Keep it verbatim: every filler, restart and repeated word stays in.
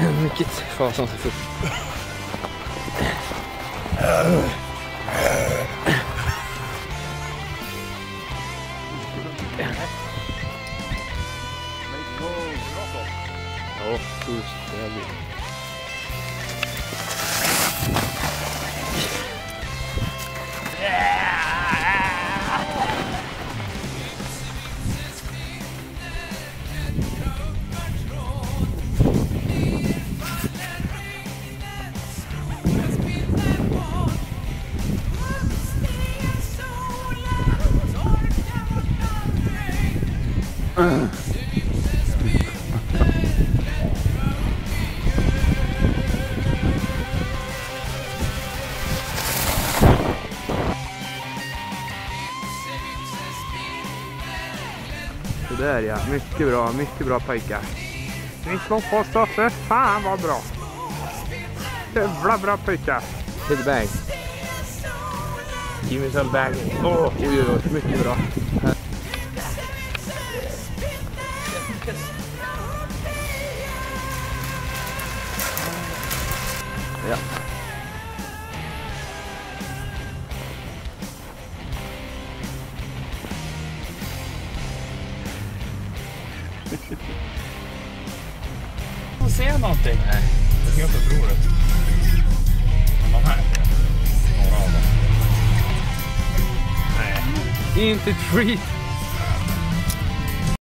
Mycket fasansfullt. Ja, just det. Mm. Så där ja, mycket bra, mycket bra pojkar. Ni slår på så för fan vad bra. Jävla bra pojkar. Hit the bag. Give me some bag. Åh, oh, oj oj oj, mycket bra. Ja. Jag ser någonting. Nej, jag ska inte tro det. Men de här ser några av dem. Nej. Inte treat.